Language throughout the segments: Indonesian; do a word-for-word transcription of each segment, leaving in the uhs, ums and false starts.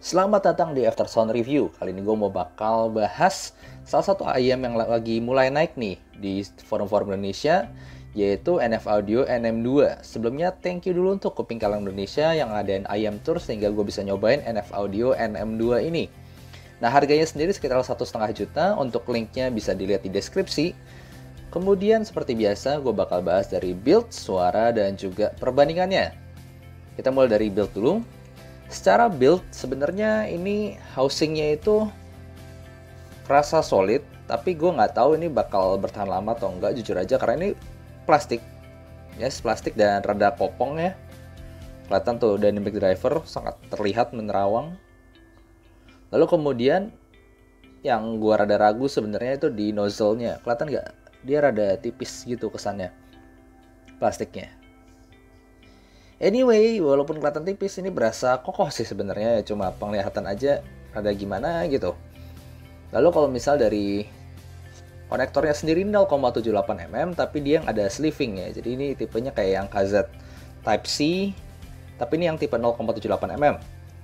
Selamat datang di After Sound Review. Kali ini gue mau bakal bahas salah satu ayam yang lagi mulai naik nih di forum-forum Indonesia, yaitu N F Audio N M dua. Sebelumnya thank you dulu untuk Kuping Kalang Indonesia yang ngadain ayam tour sehingga gue bisa nyobain N F Audio N M dua ini. Nah, harganya sendiri sekitar satu setengah juta. Untuk linknya bisa dilihat di deskripsi. Kemudian seperti biasa gue bakal bahas dari build, suara, dan juga perbandingannya. Kita mulai dari build dulu. Secara build sebenarnya ini housingnya itu kerasa solid, tapi gue nggak tahu ini bakal bertahan lama atau enggak, jujur aja, karena ini plastik, yes, plastik dan rada kopong ya. Kelihatan tuh dynamic driver sangat terlihat menerawang. Lalu kemudian yang gue rada ragu sebenarnya itu di nozzle-nya, kelihatan nggak? Dia rada tipis gitu kesannya plastiknya. Anyway, walaupun kelihatan tipis, ini berasa kokoh sih sebenarnya, cuma penglihatan aja ada gimana gitu. Lalu kalau misal dari konektornya sendiri nol koma tujuh delapan milimeter, tapi dia yang ada sleeving ya. Jadi ini tipenya kayak yang K Z Type C, tapi ini yang tipe nol koma tujuh delapan milimeter.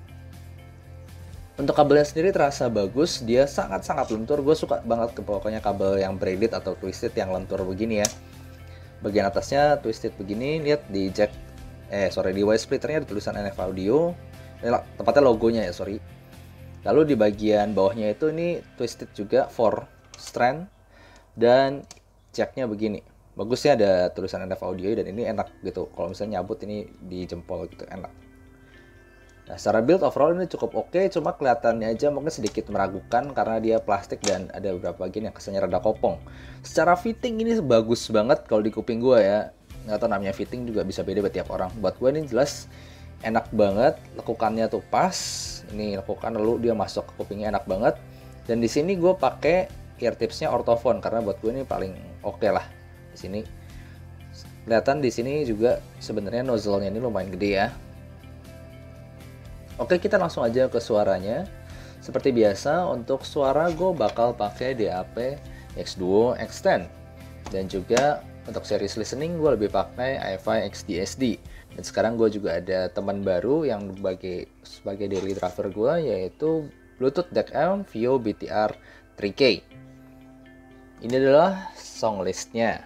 Untuk kabelnya sendiri terasa bagus, dia sangat-sangat lentur. Gue suka banget ke pokoknya kabel yang braided atau twisted yang lentur begini ya. Bagian atasnya twisted begini, lihat di jack eh sorry di wire splitternya ada tulisan N F Audio, ini tempatnya logonya ya, sorry. Lalu di bagian bawahnya itu ini twisted juga four strand, dan jacknya begini, bagusnya ada tulisan N F Audio dan ini enak gitu kalau misalnya nyabut ini di jempol gitu, enak. Nah, secara build overall ini cukup oke, okay, cuma kelihatannya aja mungkin sedikit meragukan karena dia plastik dan ada beberapa bagian yang kesannya rada kopong. Secara fitting ini bagus banget kalau di kuping gue ya. Nggak tahu, namanya fitting juga bisa beda buat tiap orang. Buat gue ini jelas enak banget, lekukannya tuh pas. Ini lekukan lalu dia masuk ke kupingnya enak banget. Dan di sini gue pakai ear tipsnya Ortofon karena buat gue ini paling oke okay lah. Di sini kelihatan di sini juga sebenarnya nozzle-nya ini lumayan gede ya. Oke, kita langsung aja ke suaranya. Seperti biasa untuk suara gue bakal pakai D A P X Duo X sepuluh, dan juga untuk series listening gue lebih pakai I F I X D S D. Dan sekarang gue juga ada teman baru yang sebagai sebagai daily driver gue, yaitu Bluetooth D E C M Vio B T R tiga K. Ini adalah song listnya.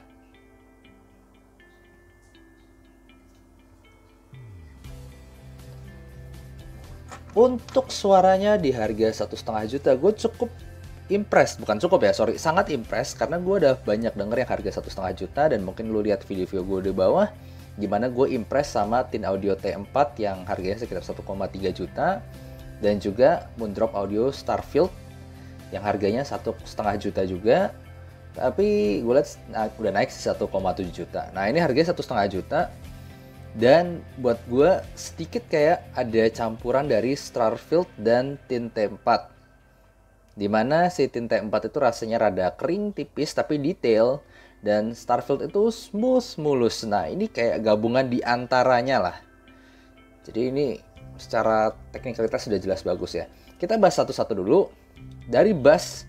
Untuk suaranya di harga satu setengah juta, gue cukup impress, bukan cukup ya, sorry, sangat impress karena gue udah banyak denger yang harga satu setengah juta, dan mungkin lu lihat video-video gue di bawah gimana gue impress sama Tin Audio T empat yang harganya sekitar satu koma tiga juta, dan juga Moondrop Audio Starfield yang harganya satu setengah juta juga, tapi gue lihat nah, udah naik sih satu koma tujuh juta. Nah, ini harganya satu setengah juta, dan buat gue sedikit kayak ada campuran dari Starfield dan Tin T empat. Dimana si Tin T empat itu rasanya rada kering, tipis, tapi detail. Dan Starfield itu smooth, mulus. Nah, ini kayak gabungan di antaranya lah. Jadi ini secara teknikalitas sudah jelas bagus ya. Kita bahas satu-satu dulu. Dari bass,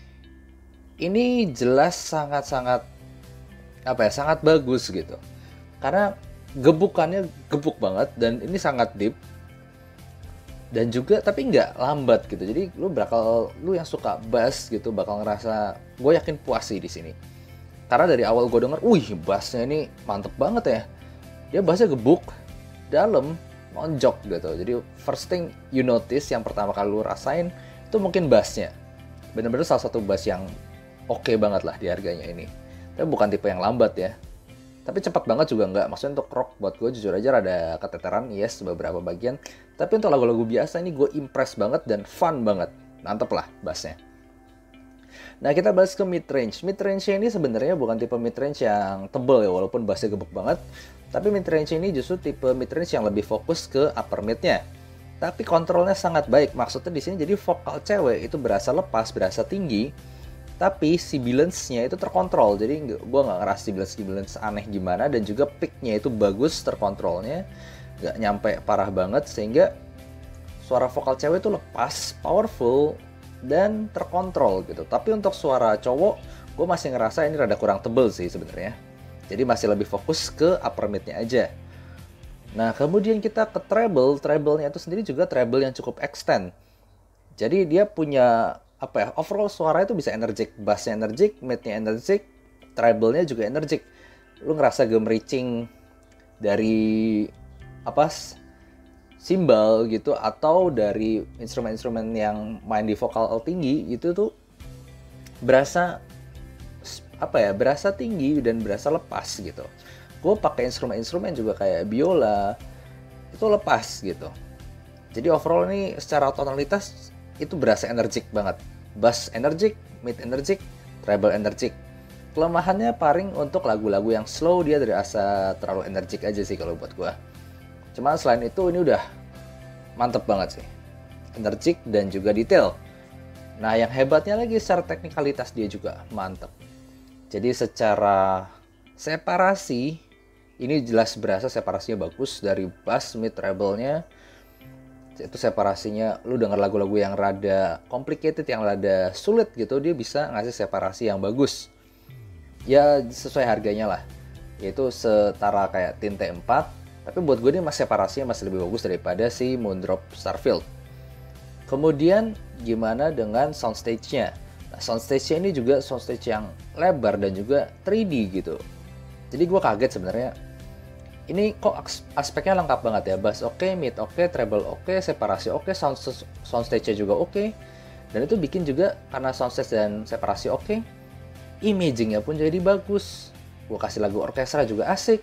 ini jelas sangat-sangat apa ya, sangat bagus gitu. Karena gebukannya gebuk banget, dan ini sangat deep. Dan juga tapi nggak lambat gitu, jadi lu bakal lu yang suka bass gitu bakal ngerasa, gue yakin puas sih di sini. Karena dari awal gue denger, wih bassnya ini mantep banget ya, dia bassnya gebuk, dalam, nonjok gitu. Jadi first thing you notice, yang pertama kali lu rasain itu mungkin bassnya. Bener-bener salah satu bass yang oke okay banget lah di harganya ini. Tapi bukan tipe yang lambat ya. Tapi cepat banget juga nggak, maksudnya untuk rock buat gue jujur aja rada keteteran, yes, beberapa bagian. Tapi untuk lagu-lagu biasa ini gue impress banget dan fun banget, mantep lah bassnya. Nah, kita bahas ke mid range. Mid range ini sebenarnya bukan tipe mid range yang tebel ya, walaupun bassnya gebuk banget. Tapi mid range ini justru tipe mid range yang lebih fokus ke upper midnya. Tapi kontrolnya sangat baik, maksudnya di sini jadi vokal cewek itu berasa lepas, berasa tinggi. Tapi sibilance-nya itu terkontrol, jadi gue nggak ngerasa sibilance-sibilance aneh gimana, dan juga pick-nya itu bagus terkontrolnya, nggak nyampe parah banget, sehingga suara vokal cewek itu lepas, powerful, dan terkontrol gitu. Tapi untuk suara cowok, gue masih ngerasa ini rada kurang tebel sih sebenarnya. Jadi masih lebih fokus ke upper mid-nya aja. Nah, kemudian kita ke treble, treble-nya itu sendiri juga treble yang cukup extend. Jadi dia punya apa ya? Overall suara itu bisa energik, bass-nya energik, mid-nya energik, treble-nya juga energik. Lu ngerasa gemericing dari apa? Simbal gitu atau dari instrumen-instrumen yang main di vokal tinggi itu tuh berasa apa ya? Berasa tinggi dan berasa lepas gitu. Gue pakai instrumen-instrumen juga kayak biola itu lepas gitu. Jadi overall ini secara tonalitas itu berasa energik banget. Bass energik, mid energik, treble energik. Kelemahannya paling untuk lagu-lagu yang slow dia terasa terlalu energik aja sih kalau buat gue. Cuma selain itu ini udah mantep banget sih. Energik dan juga detail. Nah yang hebatnya lagi secara teknikalitas dia juga mantep. Jadi secara separasi ini jelas berasa separasinya bagus dari bass, mid, treble-nya. Itu separasinya lu denger lagu-lagu yang rada complicated, yang rada sulit gitu, dia bisa ngasih separasi yang bagus. Ya sesuai harganya lah. Yaitu setara kayak Tint T empat, tapi buat gue ini masih separasinya masih lebih bagus daripada si Moondrop Starfield. Kemudian gimana dengan soundstage-nya? Nah, soundstage-nya ini juga soundstage yang lebar dan juga tiga D gitu. Jadi gue kaget sebenarnya. Ini kok aspeknya lengkap banget ya. Bass oke, okay, mid oke, okay, treble oke, okay, separasi oke, okay, sound soundstage-nya juga oke. Okay. Dan itu bikin juga karena soundstage dan separasi oke, okay, imaging-nya pun jadi bagus. Gue kasih lagu orkestra juga asik.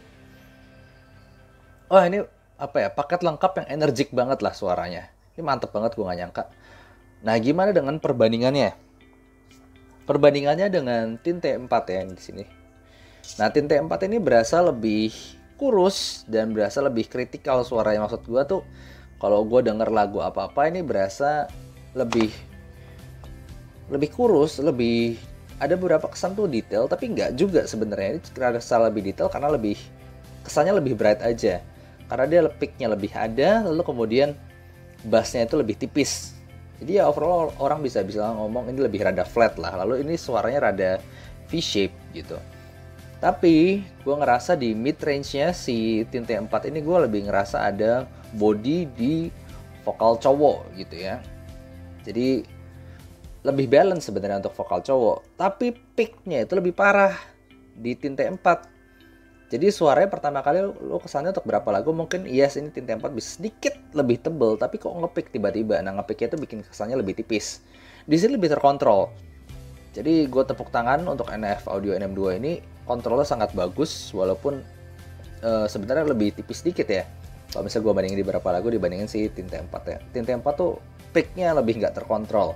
Oh ini apa ya, paket lengkap yang energik banget lah suaranya. Ini mantep banget, gue gak nyangka. Nah gimana dengan perbandingannya? Perbandingannya dengan Tint T empat ya di sini. Nah Tint T empat ini berasa lebih kurus dan berasa lebih kritikal suaranya. Maksud gue tuh kalau gue denger lagu apa-apa ini berasa lebih lebih kurus, lebih ada beberapa kesan tuh detail, tapi nggak juga sebenarnya. Ini terasa lebih detail karena lebih kesannya lebih bright aja. Karena dia pick-nya lebih ada, lalu kemudian bass-nya itu lebih tipis. Jadi ya overall orang bisa bisa ngomong ini lebih rada flat lah. Lalu ini suaranya rada V-shape gitu. Tapi gue ngerasa di mid range-nya si Tint T empat ini gue lebih ngerasa ada body di vokal cowok gitu ya. Jadi lebih balance sebenarnya untuk vokal cowok. Tapi pick-nya itu lebih parah di Tint T empat. Jadi suaranya pertama kali lo kesannya untuk berapa lagu mungkin yes ini Tint T empat bisa sedikit lebih tebel, tapi kok ngepick tiba-tiba. Nah ngepicknya itu bikin kesannya lebih tipis. Di sini lebih terkontrol. Jadi gue tepuk tangan untuk N F Audio N M dua ini, kontrolnya sangat bagus walaupun uh, sebenarnya lebih tipis sedikit ya. Kalau misalnya gue bandingin di beberapa lagu dibandingin si Tint T empat ya. Tint T empat tuh picknya lebih nggak terkontrol.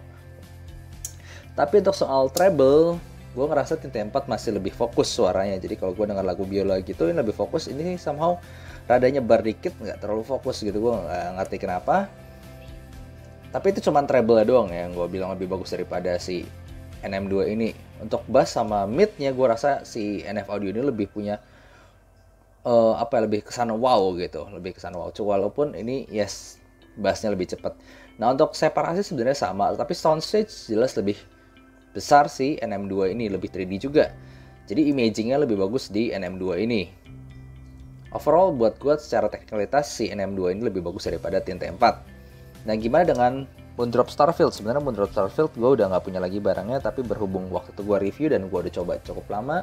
Tapi untuk soal treble, gue ngerasa Tint T empat masih lebih fokus suaranya. Jadi kalau gue dengar lagu biola gitu ini lebih fokus, ini somehow rada nyebar dikit, nggak terlalu fokus gitu. Gue nggak ngerti kenapa. Tapi itu cuma treble doang ya yang gue bilang lebih bagus daripada si N M dua ini. Untuk bass sama mid-nya gue rasa si N F Audio ini lebih punya uh, apa ya, lebih kesan wow gitu, lebih kesan wow. Walaupun ini yes bassnya lebih cepat. Nah untuk separasi sebenarnya sama, tapi soundstage jelas lebih besar si N M dua ini, lebih tiga D juga. Jadi imagingnya lebih bagus di N M dua ini. Overall buat gue secara teknikalitas si N M dua ini lebih bagus daripada Tint T empat. Nah gimana dengan Moondrop Starfield? Sebenarnya Moondrop Starfield gue udah nggak punya lagi barangnya, tapi berhubung waktu itu gue review dan gue udah coba cukup lama,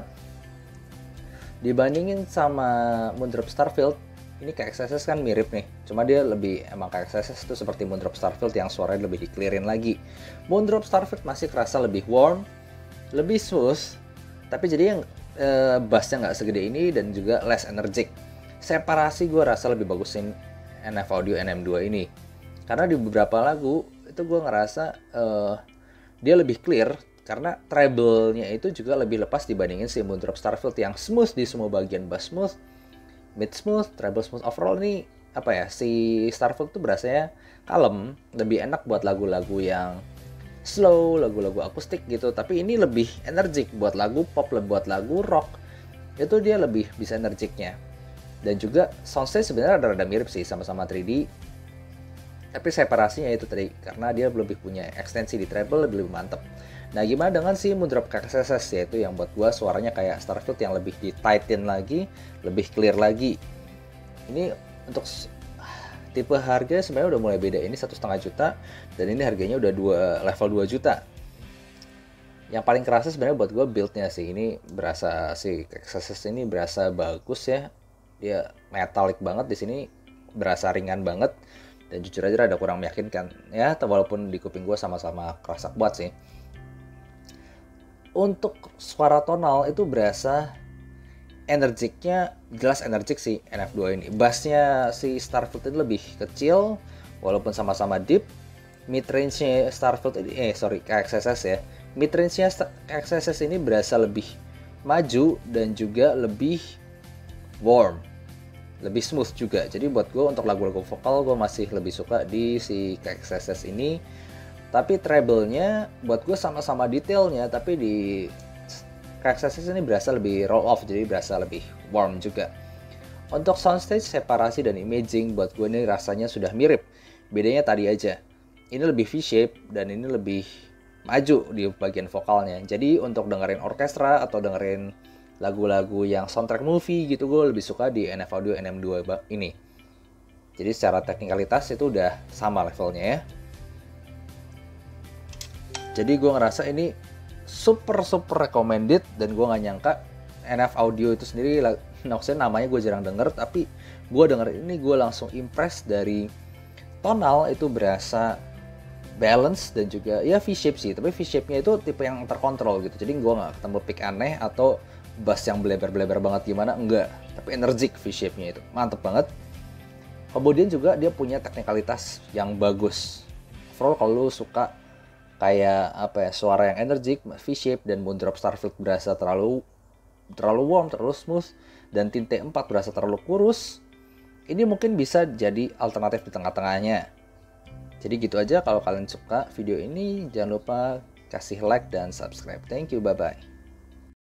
dibandingin sama Moondrop Starfield, ini K X S S kan mirip nih, cuma dia lebih, emang K X S S itu seperti Moondrop Starfield yang suaranya lebih di-clearin lagi. Moondrop Starfield masih kerasa lebih warm, lebih smooth, tapi jadi yang e, bassnya nggak segede ini dan juga less energic. Separasi gue rasa lebih bagusin N F Audio N M dua ini, karena di beberapa lagu itu gue ngerasa uh, dia lebih clear karena treble-nya itu juga lebih lepas dibandingin si Moondrop Starfield yang smooth di semua bagian, bass smooth, mid smooth, treble smooth. Overall nih apa ya, si Starfield tuh berasanya kalem, lebih enak buat lagu-lagu yang slow, lagu-lagu akustik gitu. Tapi ini lebih energik buat lagu pop, buat lagu rock. Itu dia lebih bisa energiknya. Dan juga soundstage sebenarnya rada-rada mirip sih, sama-sama tiga D. Tapi separasinya itu tadi, karena dia lebih punya ekstensi di treble, lebih, lebih mantep. Nah gimana dengan si Moondrop K X S S, yaitu yang buat gua suaranya kayak Starfield yang lebih di tighten lagi, lebih clear lagi. Ini untuk tipe harga sebenarnya udah mulai beda. Ini satu setengah juta dan ini harganya udah dua level dua juta. Yang paling kerasa sebenarnya buat gue buildnya sih. Ini berasa si Accesses ini berasa bagus ya. Dia metalik banget di sini, berasa ringan banget. Dan jujur aja ada kurang meyakinkan ya, walaupun di kuping gue sama-sama kerasa kuat sih. Untuk suara tonal itu berasa energiknya, jelas energik sih N F dua ini. Bassnya si Starfield ini lebih kecil walaupun sama-sama deep. Mid range-nya Starfield ini, eh sorry K X S S ya. Mid range-nya K X S S ini berasa lebih maju dan juga lebih warm, lebih smooth juga. Jadi buat gue untuk lagu-lagu vokal gue masih lebih suka di si K X S S ini. Tapi treble-nya buat gue sama-sama detailnya, tapi di K X S S ini berasa lebih roll off, jadi berasa lebih warm juga. Untuk soundstage, separasi, dan imaging buat gue ini rasanya sudah mirip. Bedanya tadi aja. Ini lebih V-shape dan ini lebih maju di bagian vokalnya. Jadi untuk dengerin orkestra atau dengerin lagu-lagu yang soundtrack movie gitu, gue lebih suka di N F Audio N M dua ini. Jadi secara teknikalitas itu udah sama levelnya ya. Jadi gue ngerasa ini super super recommended dan gue gak nyangka N F Audio itu sendiri, maksudnya namanya gue jarang denger, tapi gue denger ini gue langsung impress dari tonal itu berasa balance dan juga ya V-shape sih, tapi V-shape-nya itu tipe yang terkontrol gitu. Jadi gue gak ketemu pick aneh atau bass yang bleber-bleber banget gimana, enggak. Tapi energik V-shape-nya itu, mantep banget. Kemudian juga dia punya teknikalitas yang bagus. Overall kalau lu suka kayak apa ya, suara yang energik, V-shape, dan Moondrop Starfield berasa terlalu terlalu warm, terlalu smooth, dan Tinte empat berasa terlalu kurus, ini mungkin bisa jadi alternatif di tengah-tengahnya. Jadi gitu aja, kalau kalian suka video ini jangan lupa kasih like dan subscribe. Thank you, bye bye.